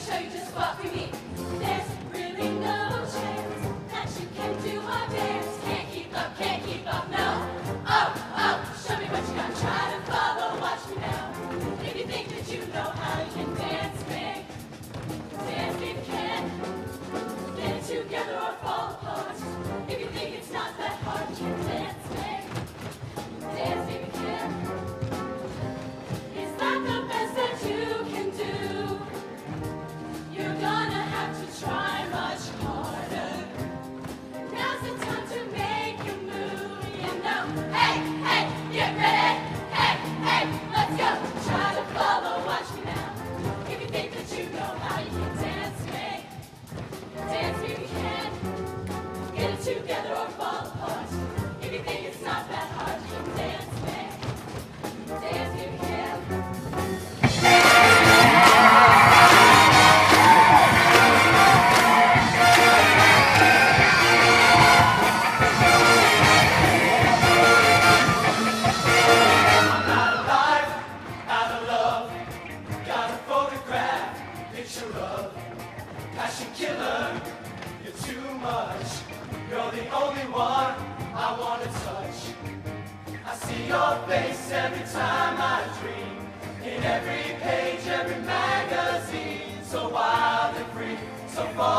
show you just what we mean. There's really no chance that you can do our dance. Can't keep up, no. Oh, show me what you got. Try to follow, watch me now. If you think that you know how you can dance, babe, dance if you can. Get it together or fall apart. If you think it's not that hard, you can dance, babe, dance if you can. Is that the best that you can do? You're gonna have to try much harder. Now's the time to make your move, you know. Hey, get ready. Hey, let's go. Try to follow, watch me now. If you think that you know how you can dance, babe, dance if you can. Get it together or fall apart. If you think it's not that hard, you can dance, babe, dance if you can. Passion killer, you're too much. You're the only one I want to touch. I see your face every time I dream. In every page, every magazine. So wild and free, so far.